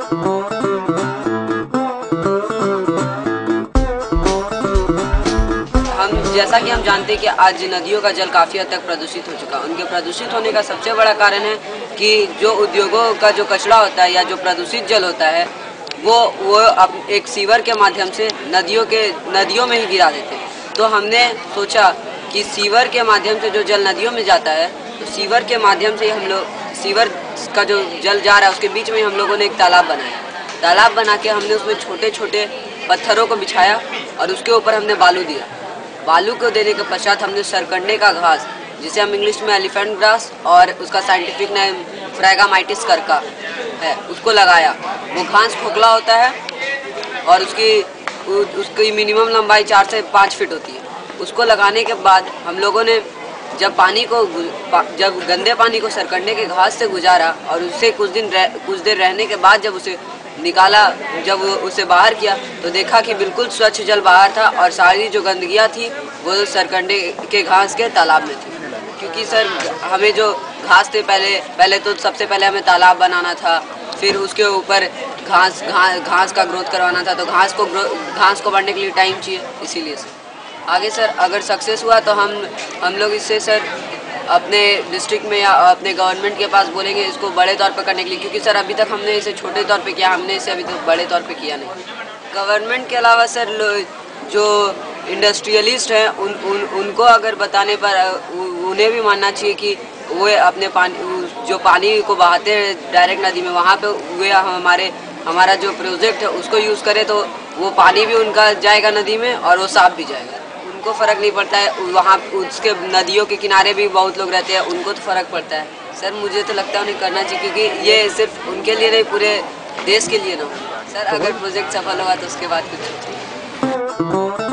जैसा कि हम जानते हैं कि आज नदियों का जल काफ़ी हद तक प्रदूषित हो चुका है। उनके प्रदूषित होने का सबसे बड़ा कारण है कि जो उद्योगों का जो कचरा होता है या जो प्रदूषित जल होता है वो एक सीवर के माध्यम से नदियों में ही गिरा देते हैं। तो हमने सोचा कि सीवर के माध्यम से जो जल नदियों में जाता है, तो सीवर के माध्यम से हम लोग सीवर का जो जल जा रहा है उसके बीच में हम लोगों ने एक तालाब बनाया। तालाब बना के हमने उसमें छोटे छोटे पत्थरों को बिछाया और उसके ऊपर हमने बालू दिया। बालू को देने के पश्चात हमने सरकंडे का घास, जिसे हम इंग्लिश में एलिफेंट ग्रास और उसका साइंटिफिक नेम फ्रैगामाइटिस करका है, उसको लगाया। वो घास खोखला होता है और उसकी मिनिमम लंबाई 4 से 5 फीट होती है। उसको लगाने के बाद हम लोगों ने जब गंदे पानी को सरकंडे के घास से गुजारा और उससे कुछ देर रहने के बाद जब उसे निकाला, जब उसे बाहर किया तो देखा कि बिल्कुल स्वच्छ जल बाहर था और सारी जो गंदगियाँ थी वो सरकंडे के घास के तालाब में थी। क्योंकि सर हमें जो घास थे पहले तो सबसे पहले हमें तालाब बनाना था, फिर उसके ऊपर घास का ग्रोथ करवाना था। तो घास को बढ़ने के लिए टाइम चाहिए, इसीलिए सर आगे सर अगर सक्सेस हुआ तो हम लोग इससे सर अपने डिस्ट्रिक्ट में या अपने गवर्नमेंट के पास बोलेंगे इसको बड़े तौर पर करने के लिए। क्योंकि सर अभी तक हमने इसे छोटे तौर पे किया, हमने इसे अभी तक बड़े तौर पे किया नहीं। गवर्नमेंट के अलावा सर जो इंडस्ट्रियलिस्ट हैं उनको अगर बताने पर उन्हें भी मानना चाहिए कि वे अपने पानी को बहाते हैं डायरेक्ट नदी में, वहाँ पे वे हमारा जो प्रोजेक्ट है उसको यूज़ करें तो वो पानी भी उनका जाएगा नदी में और वो साफ भी जाएगा। उनको फ़र्क नहीं पड़ता है, वहाँ उसके नदियों के किनारे भी बहुत लोग रहते हैं, उनको तो फ़र्क पड़ता है। सर मुझे तो लगता है उन्हें करना चाहिए, क्योंकि ये सिर्फ उनके लिए नहीं पूरे देश के लिए ना। सर अगर प्रोजेक्ट सफल होगा तो उसके बाद कुछ